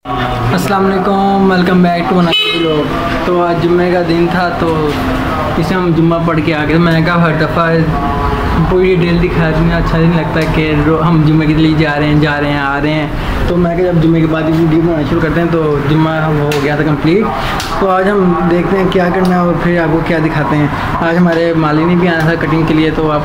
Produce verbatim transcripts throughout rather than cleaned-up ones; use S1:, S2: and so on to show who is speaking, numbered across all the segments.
S1: अस्सलाम वालेकुम, welcome back to another vlog. तो आज जुम्मे का दिन था तो इसे हम जुम्मा पढ़ के आ गए। मैंने कहा हर दफ़ा पूरी डिटेल दिखा देना अच्छा नहीं लगता कि हम जुम्मे के लिए जा रहे हैं जा रहे हैं आ रहे हैं। तो मैं जब जुम्मे के बाद वीडियो बनाना शुरू करते हैं तो जुम्मा हो गया था कंप्लीट। तो आज हम देखते हैं क्या करना है और फिर आपको क्या दिखाते हैं। आज हमारे मालिनी भी आना था कटिंग के लिए, तो आप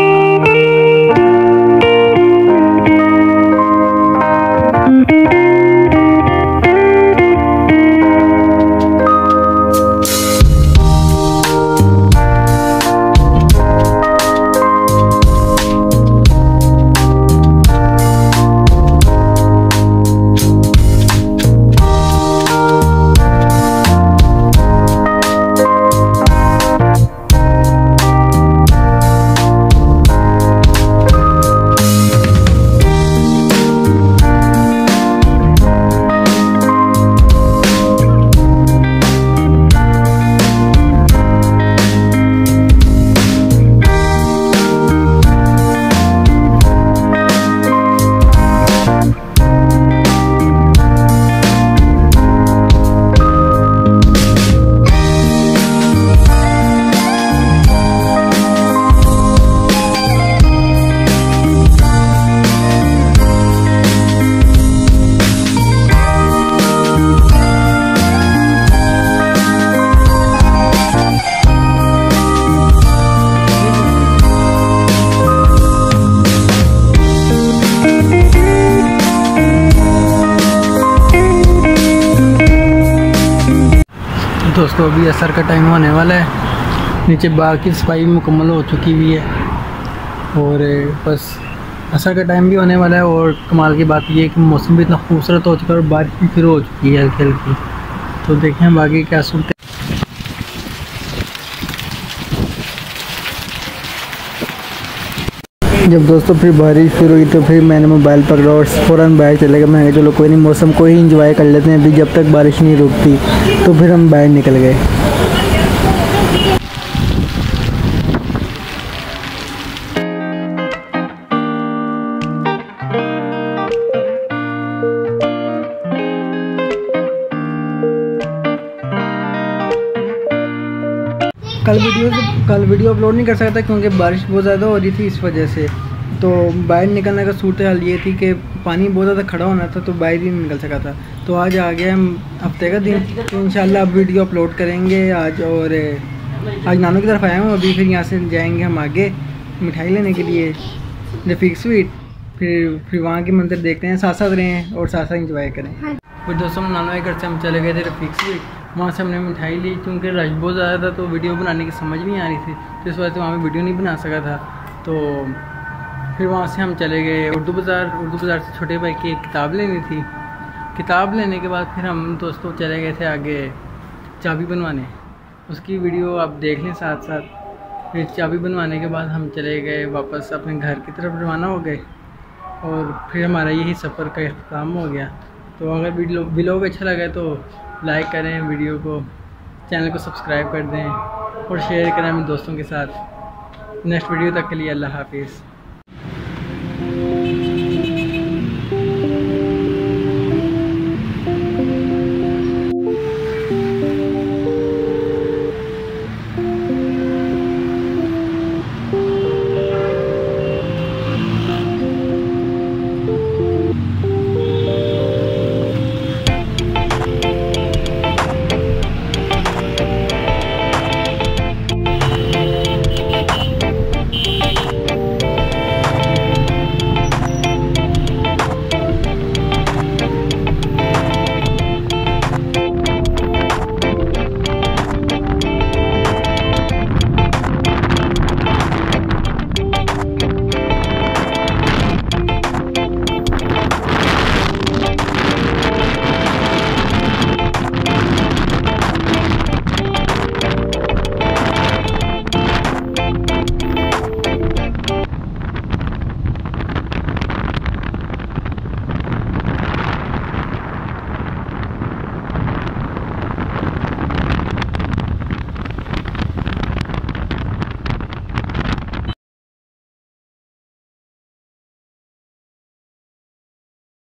S1: दोस्तों अभी असर का टाइम होने वाला है। नीचे बाग की सफाई मुकम्मल हो चुकी हुई है और बस असर का टाइम भी होने वाला है। और कमाल की बात यह है कि मौसम भी इतना खूबसूरत हो चुका है और बारिश भी शुरू हो चुकी है हल्की हल्की। तो देखें बाकी क्या सूरत। जब दोस्तों फिर बारिश शुरू हुई तो फिर मैंने मोबाइल पकड़ा और फ़ौरन बाहर चले गए। मैंने चलो कोई नहीं, मौसम को ही इंजॉय कर लेते हैं अभी जब तक बारिश नहीं रुकती। तो फिर हम बाहर निकल गए। कल वीडियो कल वीडियो अपलोड नहीं कर सकता क्योंकि बारिश बहुत ज़्यादा हो रही थी, इस वजह से। तो बाहर निकलने का सूरत हाल ये थी कि पानी बहुत ज़्यादा खड़ा होना था तो बाहर ही नहीं निकल सका था। तो आज आ गया हम हफ्ते का दिन, तो इंशाल्लाह अब वीडियो अपलोड करेंगे आज। और आज नानू की तरफ आया हूँ अभी, फिर यहाँ से जाएंगे हम आगे मिठाई लेने के लिए रफ़ीक स्वीट। फिर फिर वहाँ के मंदिर देखते हैं, साथ साथ रहें और साथ साथ इंजॉय करें। फिर दोस्तों नानू के घर से हम चले गए थे रफ़ीक स्वीट। वहाँ से हमने मिठाई ली क्योंकि रश बहुत ज़्यादा था तो वीडियो बनाने की समझ नहीं आ रही थी, तो इस वजह से वहाँ पे वीडियो नहीं बना सका था। तो फिर वहाँ से हम चले गए उर्दू बाज़ार। उर्दू बाज़ार से छोटे भाई की एक किताब लेनी थी। किताब लेने के बाद फिर हम दोस्तों चले गए थे आगे चाबी बनवाने। उसकी वीडियो आप देख लें साथ साथ। फिर चाबी बनवाने के बाद हम चले गए वापस अपने घर की तरफ रवाना हो गए और फिर हमारा यही सफ़र का इख्तिताम हो गया। तो अगर वीडियो व्लॉग अच्छा लगे तो लाइक करें वीडियो को, चैनल को सब्सक्राइब कर दें और शेयर करें अपने दोस्तों के साथ। नेक्स्ट वीडियो तक के लिए अल्लाह हाफिज़।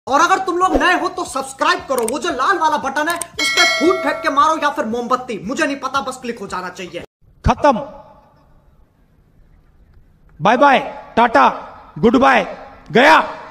S2: और अगर तुम लोग नए हो तो सब्सक्राइब करो, वो जो लाल वाला बटन है उस पर फूट फेंक के मारो या फिर मोमबत्ती, मुझे नहीं पता, बस क्लिक हो जाना चाहिए।
S3: खत्म, बाय बाय, टाटा, गुड बाय, गया।